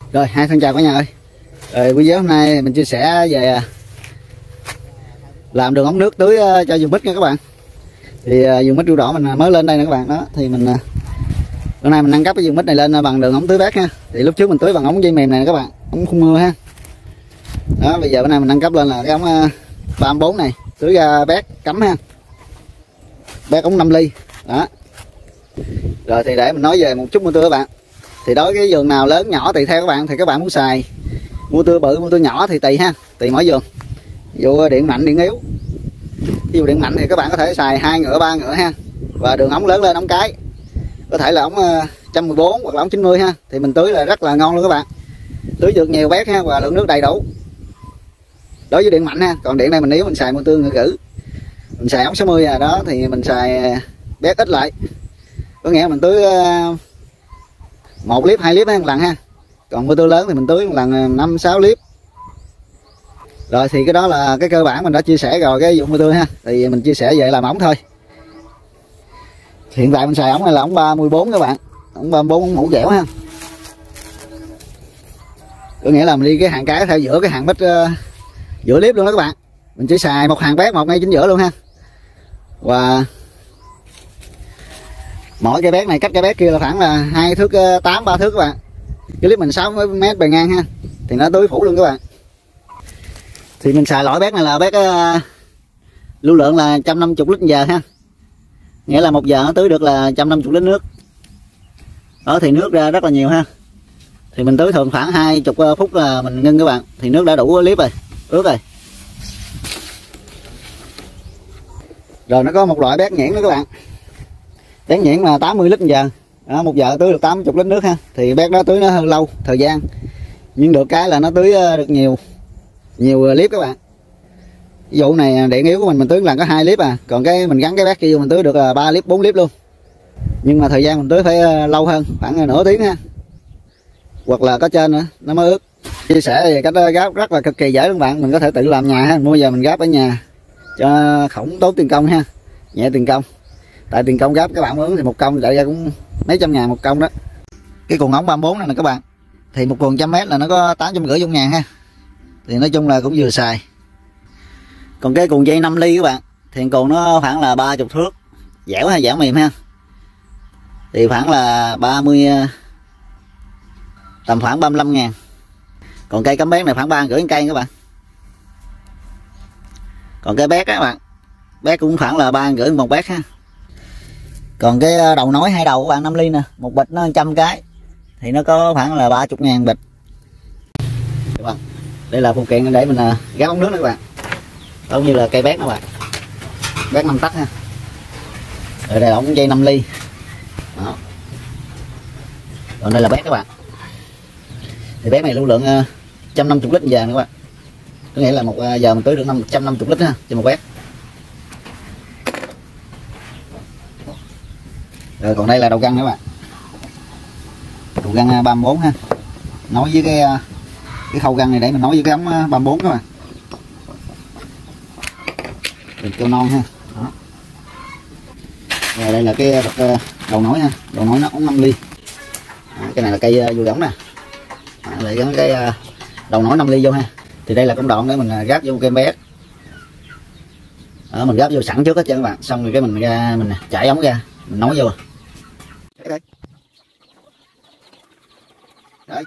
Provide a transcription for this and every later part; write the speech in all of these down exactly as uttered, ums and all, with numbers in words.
Rồi, hai thân chào cả nhà ơi. Rồi, video hôm nay mình chia sẻ về làm đường ống nước tưới cho vườn mít nha các bạn. Thì vườn mít đu đỏ mình mới lên đây nè các bạn. Đó, thì mình bữa nay mình nâng cấp cái vườn mít này lên bằng đường ống tưới bát ha. Thì lúc trước mình tưới bằng ống dây mềm này các bạn, ống khung mưa ha. Đó, bây giờ bữa nay mình nâng cấp lên là cái ống ba mươi bốn này, tưới ra bát cắm ha. Bát ống năm ly. Đó. Rồi thì để mình nói về một chút mua tưới các bạn. Thì đối với vườn nào lớn nhỏ tùy theo các bạn, thì các bạn muốn xài mua tưới bự mua tưới nhỏ thì tùy ha, tùy mỗi vườn. Ví dụ điện mạnh điện yếu, ví dụ điện mạnh thì các bạn có thể xài hai ngựa ba ngựa ha, và đường ống lớn lên ống cái có thể là ống một trăm mười bốn hoặc là ống chín mươi ha, thì mình tưới là rất là ngon luôn các bạn, tưới được nhiều bát ha và lượng nước đầy đủ đối với điện mạnh ha. Còn điện này mình nếu mình xài mua tưới ngựa gử, mình xài ống sáu mươi à, đó thì mình xài bát ít lại, có nghĩa là mình tưới một lít hai lít một lần ha. Còn mua tưới lớn thì mình tưới một lần năm sáu lít. Rồi thì cái đó là cái cơ bản mình đã chia sẻ rồi cái dụng mua tưới ha, thì mình chia sẻ về làm ống thôi. Hiện tại mình xài ống này là ống ba mươi bốn các bạn, ống ba mươi bốn ống mũ dẻo ha, có nghĩa là mình đi cái hàng cái theo giữa cái hàng mít uh, giữa clip luôn đó các bạn. Mình chỉ xài một hàng bát một ngay chính giữa luôn ha, và mỗi cái bát này cách cái bát kia là khoảng là hai thước tám ba thước các bạn. Cái clip mình sáu mét bề ngang ha, thì nó tưới phủ luôn các bạn. Thì mình xài loại bát này là bát uh, lưu lượng là một trăm năm mươi lít giờ ha, nghĩa là một giờ nó tưới được là một trăm năm mươi lít nước. Đó thì nước ra rất là nhiều ha. Thì mình tưới thường khoảng hai mươi phút là mình ngưng các bạn, thì nước đã đủ clip rồi, ướt rồi. Rồi nó có một loại bát nhuyễn nữa các bạn, bát nhuyễn là tám mươi lít giờ. Đó, một giờ tưới được tám mươi lít nước ha, thì bát đó tưới nó hơi lâu thời gian, nhưng được cái là nó tưới được nhiều nhiều clip các bạn. Ví dụ này điện yếu của mình mình tưới lần có hai clip à, còn cái mình gắn cái bát kia mình tưới được ba clip bốn clip luôn, nhưng mà thời gian mình tưới phải lâu hơn, khoảng nửa tiếng ha, hoặc là có trên nữa nó mới ướt. Chia sẻ về cách gáp rất là cực kỳ dễ các bạn, mình có thể tự làm nhà ha. Mua giờ mình gáp ở nhà cho không tốn tiền công ha, nhẹ tiền công. Tại tiền công gáp các bạn mướn thì một công lại ra cũng mấy trăm ngàn một công đó. Cái cuộn ống ba mươi bốn này nè các bạn, thì một cuộn trăm mét là nó có tám trăm rưỡi trong ngàn ha, thì nói chung là cũng vừa xài. Còn cái cuộn dây năm ly các bạn, thì cuộn nó khoảng là ba mươi thước, dẻo hay dẻo mềm ha, thì khoảng là ba mươi, tầm khoảng ba mươi lăm ngàn. Còn cây cắm bét này khoảng ba rưỡi cây các bạn. Còn cái bét các bạn, bét cũng khoảng là ba rưỡi một bét ha. Còn cái đầu nối hai đầu các bạn năm ly nè, một bịch nó một trăm cái, thì nó có khoảng là ba mươi ngàn bịch các bạn. Đây là phụ kiện để mình gáp ống nước đó các bạn, giống như là cây bét đó các bạn, bét năm tấc ha. Rồi đây là ống dây năm ly đó. Còn đây là bét các bạn, thì bét này lưu lượng một trăm năm mươi lít giờ nữa các bạn, có nghĩa là một giờ mình tưới được một trăm năm mươi lít ha cho một bét. Rồi còn đây là đầu găng các bạn, đầu găng ba mươi bốn ha, nối với cái cái khâu găng này để mình nối với cái ống ba mươi bốn các bạn, đừng keo non ha. Đó. Rồi đây là cái đầu nối ha, đầu nối nó ống năm ly. Đó, cái này là cây vô ống nè, để gắn cái đầu nối năm ly vô ha. Thì đây là công đoạn để mình gáp vô cái bé. Đó, mình gáp vô sẵn trước hết cho các bạn, xong rồi cái mình ra mình chảy ống ra mình nối vô. Đấy. Đấy.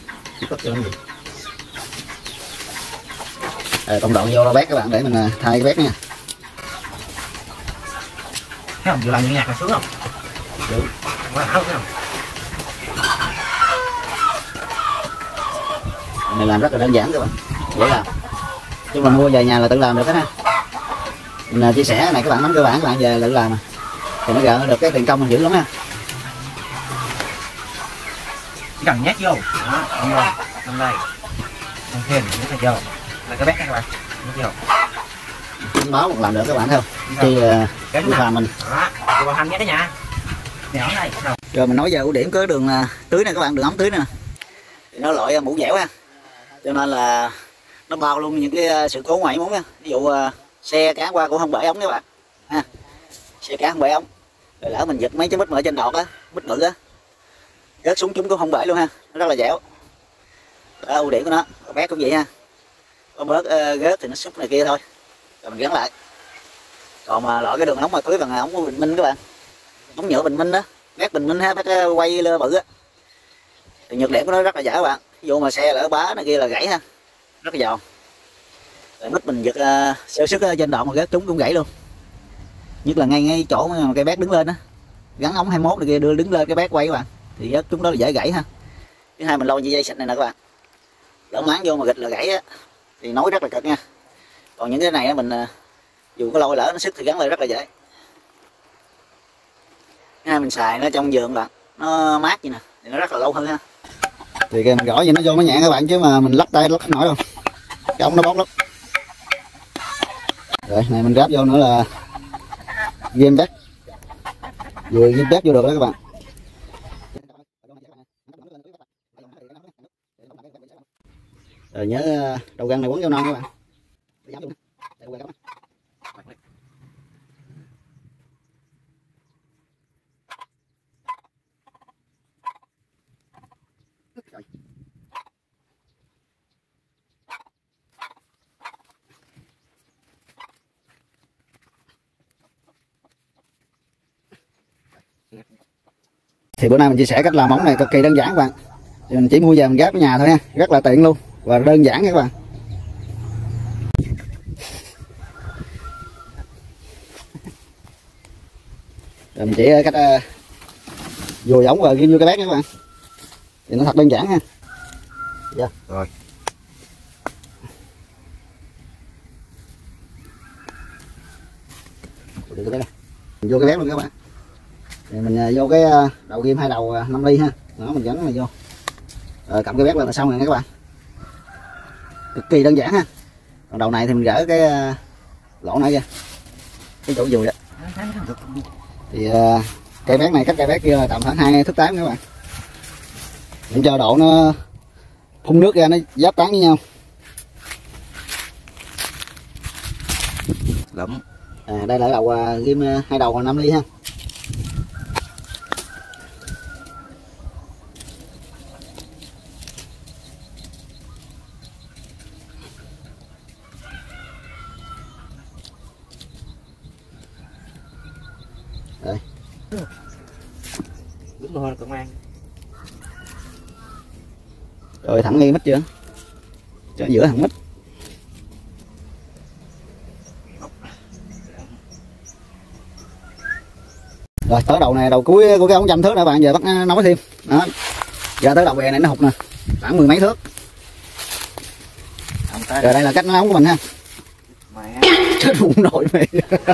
Rồi, công đoạn vô bét các bạn để mình thay cái bét nha. Thấy không, vừa làm những nhạc là sướng không? Được. Quá ảo không? Này làm rất là đơn giản các bạn, dễ làm. Chứ mình mua về nhà là tự làm được hết ha. Mình chia sẻ cái này các bạn nắm cơ bản các bạn về tự làm mà, thì nó gỡ được cái tiền công mình dữ lắm ha. Chỉ cần nhét vô, đó, không rồi, không đây, không thêm, nhét vô, là cái bét các bạn, nhét vô. Chính báo một làm được các bạn không? Thì cái uh, mình. Đó, hoàn thành nhé cả nhà. Nhỏ đây. Rồi. Rồi mình nói về ưu điểm của đường uh, tưới này các bạn, đường ống tưới này nè. Thì nó loại uh, mũ dẻo ha, cho nên là nó bao luôn những cái uh, sự cố ngoại muốn nha. Ví dụ uh, xe cá qua cũng không bể ống các bạn ha, xe cá không bể ống. Rồi lỡ mình giật mấy cái mít ở trên đọt á, mít bự á, rớt xuống chúng cũng không bể luôn ha, nó rất là dẻo. Đó, ưu điểm của nó. Con bét cũng vậy ha, có bớt uh, gớt thì nó xúc này kia thôi rồi mình gắn lại. Còn mà loại cái đường ống mà tưới bằng ống của Bình Minh các bạn, ống nhựa Bình Minh đó, bét Bình Minh ha, bét quay lơ bự á, thì nhược điểm của nó rất là dở các bạn. Vô mà xe lỡ bá này kia là gãy ha, rất là giòn. Rồi mít mình giật uh, sơ sức trên đoạn mà gớt chúng cũng gãy luôn, nhất là ngay ngay chỗ mà cây bét đứng lên á, gắn ống hai mốt này kia đưa đứng lên cái bét quay các bạn, thì gớt chúng đó là dễ gãy ha. Thứ hai mình lôi dây xịn này nè các bạn, lỡ máng vô mà gịch là gãy á thì nối rất là cực nha. Còn những cái này á mình dù có lôi lỡ nó sức thì gắn lại rất là dễ. Thứ hai mình xài nó trong vườn bạn, nó mát vậy nè thì nó rất là lâu hơn ha. Thì mình gõ gì nó vô nó nhẹ các bạn, chứ mà mình lắc tay lắc không nổi đâu, cái ống nó bóp lắm. Rồi này mình ráp vô nữa là game back, vừa game back vô được đó các bạn. Rồi nhớ đầu găng này quấn vô non các bạn. Thì bữa nay mình chia sẻ cách làm móng này cực kỳ đơn giản các bạn. Thì mình chỉ mua về mình gáp ở nhà thôi ha, rất là tiện luôn và đơn giản các bạn. Rồi mình chỉ cách uh, vùi ống và ghim vô cái bát nha các bạn. Thì nó thật đơn giản ha. Dạ. Rồi. Mình vô cái bát luôn các bạn. Thì mình uh, vô cái uh, đầu ghim hai đầu uh, năm ly ha. Đó mình gắn này vô. Rồi cầm cái bát lên là xong rồi nha các bạn. Cực kỳ đơn giản ha. Còn đầu này thì mình gỡ cái uh, lỗ này kìa, cái chỗ dùi đó. Thì uh, cây bát này cách cây bát kia là tầm khoảng hai thước tám các bạn. Mình cho độ nó phun nước ra nó giáp tán với nhau. Lắm. À, đây là đầu uh, ghim uh, hai đầu năm ly ha. Rồi. Đúng rồi công an. Rồi thẳng nghi mít chưa? Cho giữa thẳng mít. Rồi tới đầu này, đầu cuối của cái ống trăm thước nữa bạn, giờ bắt nối thêm. Đó. Ra tới đầu bè này nó hụt nè, khoảng mười mấy thước. Rồi đây là cách nóng của mình ha. Chết bụng nổi mày.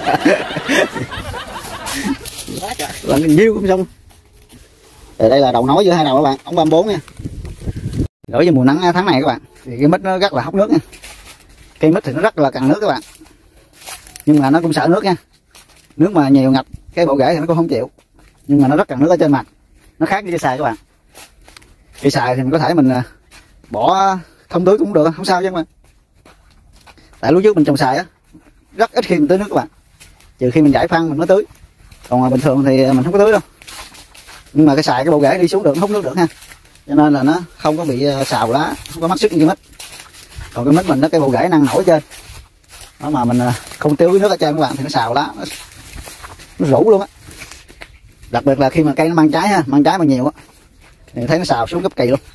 Lần nhiêu cũng xong. Rồi đây là đầu nối giữa hai đầu các bạn, ống ba mươi bốn nha. Đối với mùa nắng tháng này các bạn, thì cái mít nó rất là hốc nước nha. Cây mít thì nó rất là cần nước các bạn, nhưng mà nó cũng sợ nước nha. Nước mà nhiều ngập cái bộ rễ thì nó cũng không chịu, nhưng mà nó rất cần nước ở trên mặt. Nó khác với cây xài các bạn. Cây xài thì mình có thể mình bỏ không tưới cũng được, không sao chứ mà. Tại lúc trước mình trồng xài á, rất ít khi mình tưới nước các bạn, trừ khi mình giải phân mình mới tưới. Còn mà bình thường thì mình không có tưới đâu. Nhưng mà cái xài cái bộ rễ đi xuống được, nó hút nước được ha, cho nên là nó không có bị xào lá, không có mắc sức như cái mít. Còn cái mít mình nó cái bộ rễ năng nổi trên đó, mà mình không tiêu với nước ở trên các bạn thì nó xào lá, nó, nó rũ luôn á. Đặc biệt là khi mà cây nó mang trái ha, mang trái mà nhiều á thì thấy nó xào xuống cấp kỳ luôn.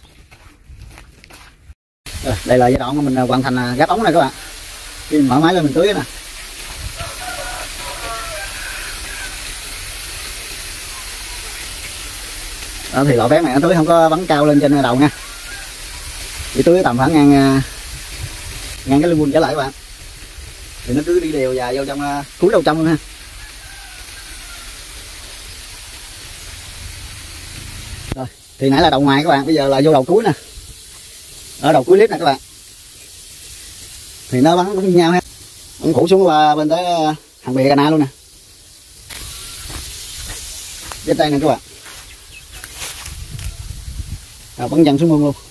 Rồi, đây là giai đoạn mà mình hoàn thành gáp ống này các bạn. Khi mình mở máy lên mình tưới nè. Đó, thì loại bén này nó tưới không có bắn cao lên trên đầu nha, chỉ tưới tầm khoảng ngang ngang cái lưng buôn trở lại các bạn, thì nó cứ đi đều và vô trong uh, cuối đầu trong luôn ha. Rồi thì nãy là đầu ngoài các bạn, bây giờ là vô đầu cuối nè, ở đầu cuối clip nè các bạn, thì nó bắn cũng như nhau ha. Ông phủ xuống là bên tới uh, hàng bìa cana luôn nè, trên tay nè các bạn. À, bắn chân xuống mương luôn.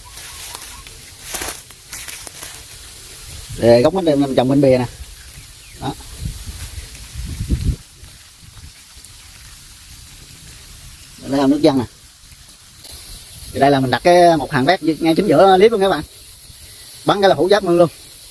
Để gốc mít đem làm trồng bên bìa nè. Đó. Đây là nước dân nè. Thì đây là mình đặt cái một hàng bét ngay chính giữa clip luôn các bạn, bắn cái là phủ giáp mương luôn.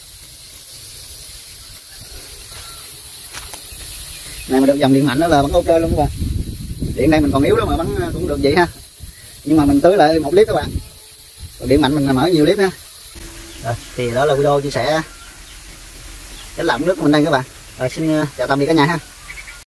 Này mà được dòng điện mạnh đó là bắn ok luôn các bạn. Điện đây mình còn yếu lắm mà bắn cũng được vậy ha, nhưng mà mình tưới lại một clip các bạn, còn điện mạnh mình mở nhiều clip ha. Rồi, thì đó là video chia sẻ cái lọng nước của mình đây các bạn. Rồi xin chào tạm biệt cả nhà ha.